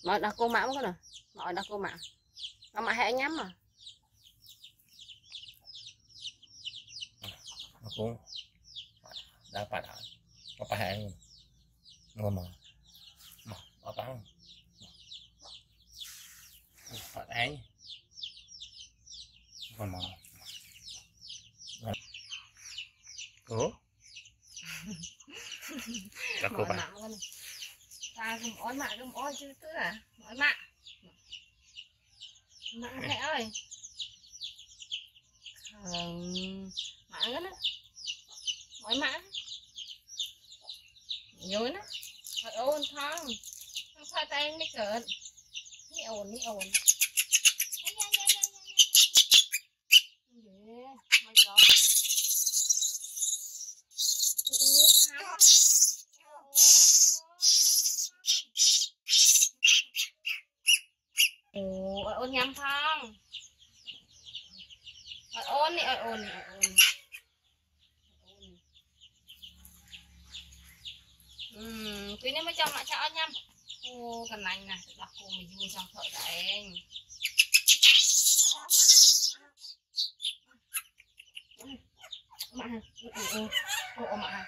Mọi đặt cô mã có nè. Mọi đặt cô mã. Nó mã hẹ nhắm mà. Aku dapat apa yang ngomong apa Phật ấy còn mò cố các cô bạn ta không ói mạ không ói chứ tức là ói mạ mạ mẹ ơi mạ ngất á ói mạ nhớ nó phải ôn không phải tay mới cợt ní ồn mày cho ôn nhắm thang ôn đi ôn tuy nếu mới trong lại cho nhắm ô cần anh này đặt cô mình vui trong thợ đấy mạ ô mạ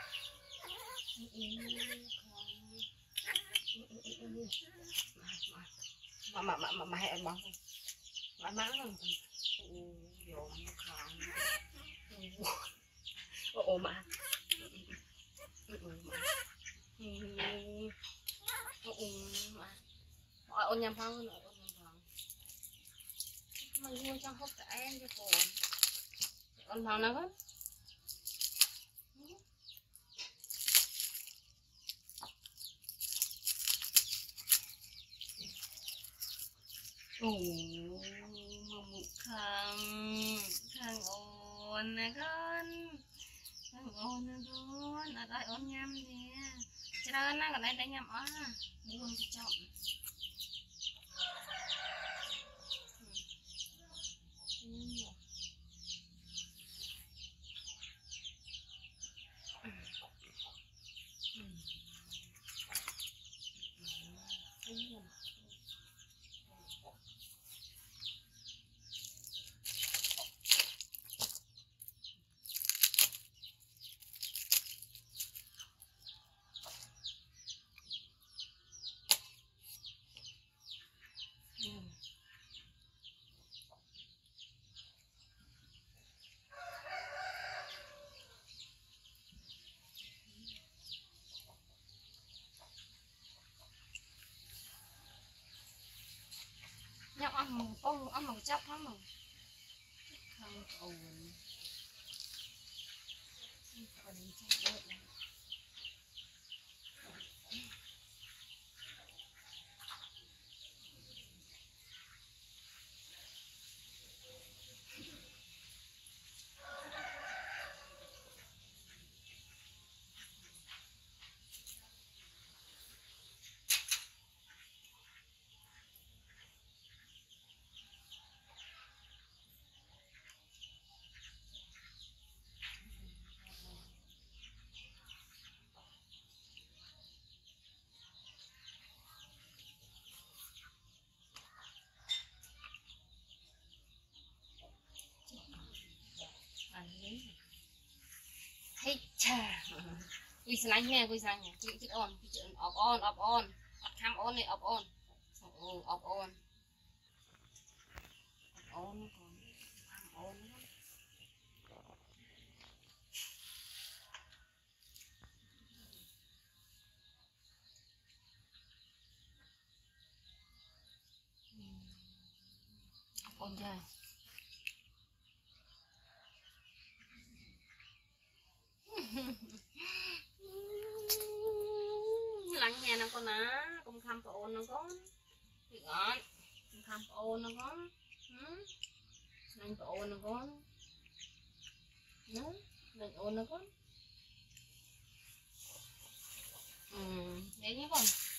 mà hẹn bằng mãi mãi rồi ô mạ ôn nhầm phong nữa ôn nhầm phong mà vui trong hộp cả em cho cô ôn phong nào hết mụ khang ôn nè con ở đây ôn nhâm nè cho nên nó còn đây để nhâm á buông cho chọn nhóc ăn mừng chắc lắm mà không ổn hey cha quy sáng nha quy chữ on off on tham on này off on off on on còn on on chơi lắng nghe nó con á cùng tham ôn nó con thì con cùng tham ôn nó con lắng ôn nó con nó lắng ôn nó con đấy nhé con